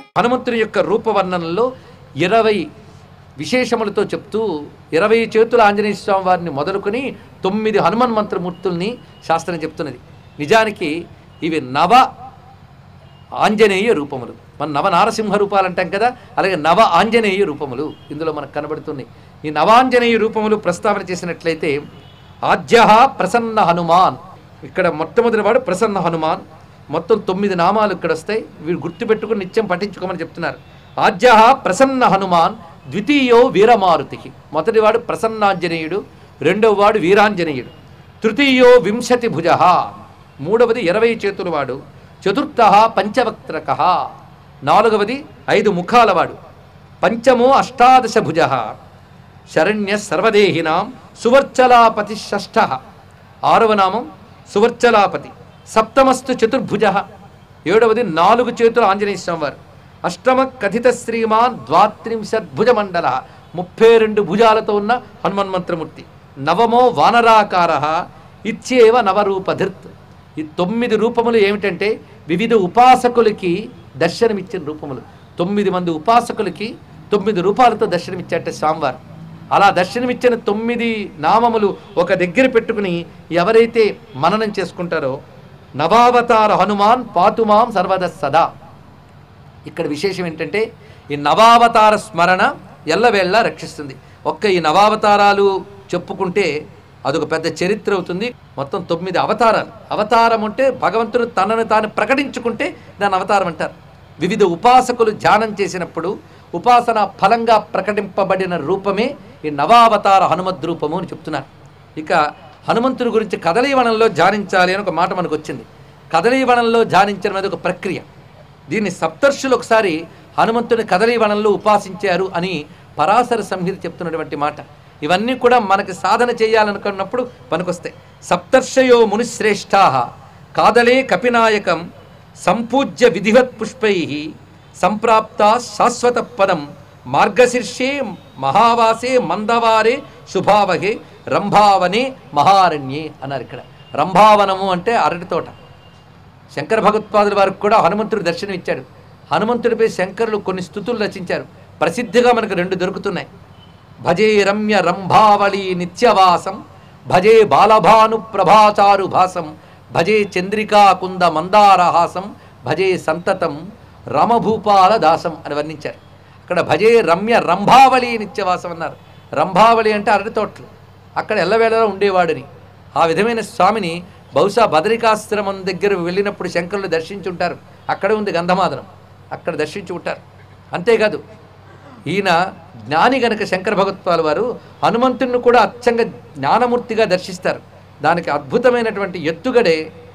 హనుమంతుని యొక్క రూపవర్ణనలో 20 విశేషములతో చెప్తూ 20 చేతుల ఆంజనేయ స్వామి వారిని మొదలుకొని 9 హనుమన్ మంత్రమూర్తుల్ని శాస్త్రం చెప్తున్నది. నిజానికి ఇవి నవ ఆంజనేయ రూపములు. మన నవ నారసింహ రూపాలు అంటాం కదా, అలాగే నవ ఆంజనేయ రూపములు ఇందులో మనకు కనబడుతున్నాయి. ఈ నవాంజనేయ రూపములు ప్రస్తావన చేసినట్లయితే ఆద్య ప్రసన్న హనుమాన్, ఇక్కడ మొట్టమొదటి వాడు ప్రసన్న హనుమాన్. మొత్తం 9 నామాలు ఇక్కడ వస్తాయి. వీరు గుర్తుపెట్టుకుని నిత్యం పఠించుకోమని చెప్తున్నారు. ఆద్య ప్రసన్న హనుమాన్, ద్వితీయో వీరమారుతి, మొదటివాడు ప్రసన్నాంజనేయుడు, రెండవ వాడు వీరాంజనేయుడు. తృతీయో వింశతి భుజ, మూడవది 20 చేతుల వాడు. చతుర్థ పంచవక్త్రక, నాలుగవది 5 ముఖాల వాడు. పంచమో అష్టాదశ భుజ, శరణ్య సర్వదేహినాం సువర్చలాపతి షష్ఠ, ఆరవ నామం సువర్చలాపతి. సప్తమస్తు చతుర్భుజ, ఏడవది 4 చేతుల ఆంజనేయ స్వామి వారు. అష్టమ కథిత శ్రీమాన్ ద్వాత్రింశద్భుజ మండల, 32 భుజాలతో ఉన్న హనుమన్ మంత్రమూర్తి. నవమో వానరాకార ఇచ్చేవ నవరూపధృత్. ఈ 9 రూపములు ఏమిటంటే వివిధ ఉపాసకులకి దర్శనమిచ్చిన రూపములు. 9 మంది ఉపాసకులకి 9 రూపాలతో దర్శనమిచ్చాట స్వామివారు. అలా దర్శనమిచ్చిన 9 నామములు ఒక దగ్గర పెట్టుకుని ఎవరైతే మననం చేసుకుంటారో నవావతార హనుమాన్ పాతుమాం సర్వద సదా. ఇక్కడ విశేషం ఏంటంటే ఈ నవావతార స్మరణ ఎల్లవేళ్ళ రక్షిస్తుంది. ఒక్క ఈ నవావతారాలు చెప్పుకుంటే అదొక పెద్ద చరిత్ర అవుతుంది. మొత్తం 9 అవతారాలు. అవతారం అంటే భగవంతుడు తనను తాను ప్రకటించుకుంటే దాని అవతారం అంటారు. వివిధ ఉపాసకులు ధ్యానం చేసినప్పుడు ఉపాసన ఫలంగా ప్రకటింపబడిన రూపమే ఈ నవావతార హనుమద్రూపము అని చెప్తున్నారు. ఇక హనుమంతుడి గురించి కదలీవనంలో ధ్యానించాలి అని ఒక మాట మనకు వచ్చింది. కదలీవనంలో ధ్యానించడం అనేది ఒక ప్రక్రియ. దీన్ని సప్తర్షులు ఒకసారి హనుమంతుని కదలీవనంలో ఉపాసించారు అని పరాశర సంహిత చెప్తున్నటువంటి మాట. ఇవన్నీ కూడా మనకి సాధన చేయాలనుకున్నప్పుడు పనికొస్తాయి. సప్తర్షయో మునిశ్రేష్టా కాదలే కపినాయకం సంపూజ్య విధివత్ పుష్పై సంప్రాప్త శాశ్వత పదం మార్గశీర్షే మహావాసే మందవారే శుభావహే రంభావనే మహారణ్యే అన్నారు. ఇక్కడ రంభావనము అంటే అరటి తోట. శంకర భగవత్పాదుల వారికి కూడా హనుమంతుడు దర్శనం ఇచ్చాడు. హనుమంతుడిపై శంకరులు కొన్ని స్తుతులు రచించారు. ప్రసిద్ధిగా మనకు 2 దొరుకుతున్నాయి. భజే రమ్య రంభావళి నిత్యవాసం, భజే బాలభాను ప్రభాచారు భాసం, భజే చంద్రికా కుంద మందారహాసం, భజే సంతతం రమభూపాల దాసం అని వర్ణించారు. అక్కడ భజే రమ్య రంభావళి నిత్యవాసం అన్నారు. రంభావళి అంటే అరటి తోటలు, అక్కడ ఎల్లవేళలా ఉండేవాడని. ఆ విధమైన స్వామిని బహుశా బదరికాశ్రమం దగ్గర వెళ్ళినప్పుడు శంకరులు దర్శించుంటారు. అక్కడే ఉంది గంధమాదనం, అక్కడ దర్శించి ఉంటారు. అంతేకాదు ఈయన జ్ఞాని గనక శంకర భగవత్పాదుల వారు హనుమంతుడిని కూడా అచ్చంగా జ్ఞానమూర్తిగా దర్శిస్తారు. దానికి అద్భుతమైనటువంటి ఎత్తుగడే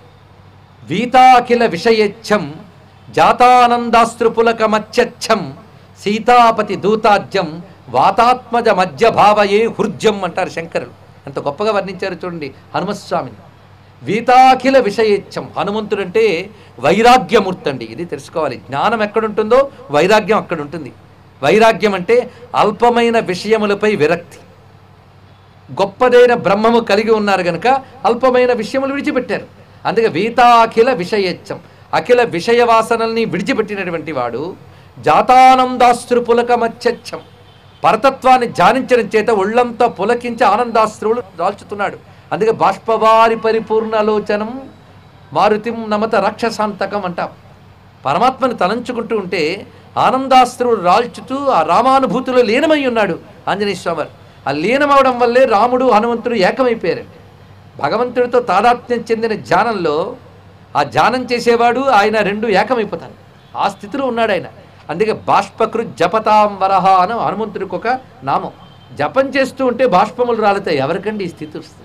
వీతాఖిల విషయేచ్ఛం జాతానందాస్త్రుపులక మత్స్యచ్చం సీతాపతి దూతాజ్యం వాతాత్మజ మధ్య భావయే హృజ్యం అంటారు శంకరులు. ఎంత గొప్పగా వర్ణించారు చూడండి హనుమస్వామిని. వీతాఖిల విషయేచ్ఛం, హనుమంతుడంటే వైరాగ్యమూర్తి అండి. ఇది తెలుసుకోవాలి. జ్ఞానం ఎక్కడుంటుందో వైరాగ్యం అక్కడ ఉంటుంది. వైరాగ్యం అంటే అల్పమైన విషయములపై విరక్తి. గొప్పదైన బ్రహ్మము కలిగి ఉన్నారు గనక అల్పమైన విషయములు విడిచిపెట్టారు. అందుకే వీతాఖిల విషయేచ్ఛం, అఖిల విషయ వాసనల్ని విడిచిపెట్టినటువంటి వాడు. జాతానందాశ్రు పులక మత్స్యచ్చం, పరతత్వాన్ని ధ్యానించడం చేత ఒళ్ళంతా పులకించి ఆనందాశ్రువులు దాల్చుతున్నాడు. అందుకే బాష్పవారి పరిపూర్ణలోచనం మారుతిం నమత రాక్షసాంతకం అంటాం. పరమాత్మని తలంచుకుంటూ ఉంటే ఆనందాస్త్రుడు రాల్చుతూ ఆ రామానుభూతిలో లీనమై ఉన్నాడు ఆంజనేయ స్వామి. ఆ లీనమవడం వల్లే రాముడు హనుమంతుడు ఏకమైపోయారండి. భగవంతుడితో తాదాత్మ్యం చెందిన ధ్యానంలో ఆ ధ్యానం చేసేవాడు ఆయన 2 ఏకమైపోతారు. ఆ స్థితిలో ఉన్నాడు ఆయన. అందుకే బాష్పకృ జపతాం వరహ అని హనుమంతుడికి ఒక నామం. జపం చేస్తూ ఉంటే బాష్పములు రాలుతాయి. ఎవరికండి ఈ స్థితి వస్తుంది?